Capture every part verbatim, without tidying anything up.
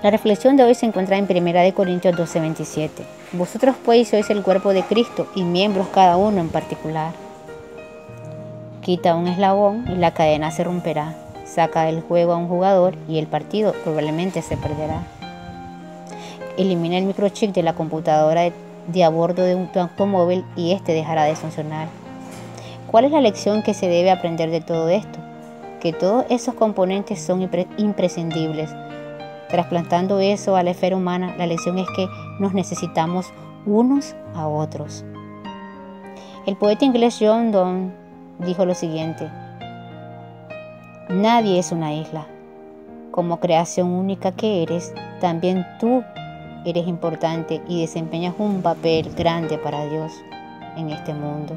La reflexión de hoy se encuentra en primera de Corintios doce, veintisiete. Vosotros pues sois el cuerpo de Cristo y miembros cada uno en particular. Quita un eslabón y la cadena se romperá. Saca del juego a un jugador y el partido probablemente se perderá. Elimina el microchip de la computadora de, de a bordo de un automóvil y este dejará de funcionar. ¿Cuál es la lección que se debe aprender de todo esto? Que todos esos componentes son impre- imprescindibles. Trasplantando eso a la esfera humana, la lección es que nos necesitamos unos a otros. El poeta inglés John Donne dijo lo siguiente: nadie es una isla. Como creación única que eres, también tú eres importante y desempeñas un papel grande para Dios en este mundo.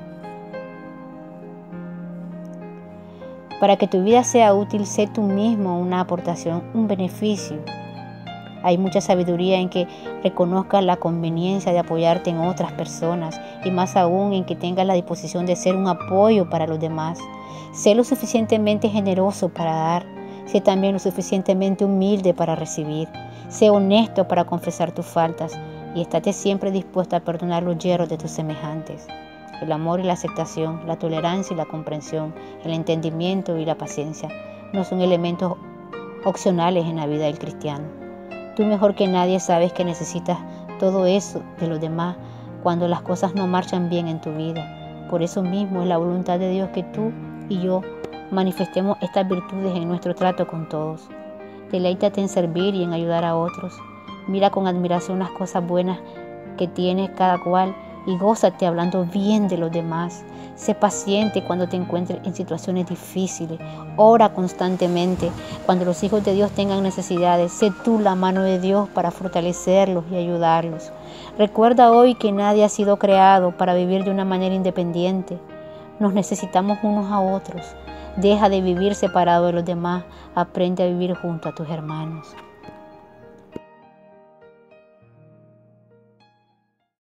Para que tu vida sea útil, sé tú mismo una aportación, un beneficio. Hay mucha sabiduría en que reconozcas la conveniencia de apoyarte en otras personas y más aún en que tengas la disposición de ser un apoyo para los demás. Sé lo suficientemente generoso para dar. Sé también lo suficientemente humilde para recibir. Sé honesto para confesar tus faltas y estate siempre dispuesto a perdonar los yerros de tus semejantes. El amor y la aceptación, la tolerancia y la comprensión, el entendimiento y la paciencia no son elementos opcionales en la vida del cristiano. Tú mejor que nadie sabes que necesitas todo eso de los demás cuando las cosas no marchan bien en tu vida. Por eso mismo es la voluntad de Dios que tú y yo manifestemos estas virtudes en nuestro trato con todos. Deleítate en servir y en ayudar a otros. Mira con admiración las cosas buenas que tiene cada cual y gózate hablando bien de los demás. Sé paciente cuando te encuentres en situaciones difíciles. Ora constantemente. Cuando los hijos de Dios tengan necesidades, sé tú la mano de Dios para fortalecerlos y ayudarlos. Recuerda hoy que nadie ha sido creado para vivir de una manera independiente. Nos necesitamos unos a otros. Deja de vivir separado de los demás. Aprende a vivir junto a tus hermanos.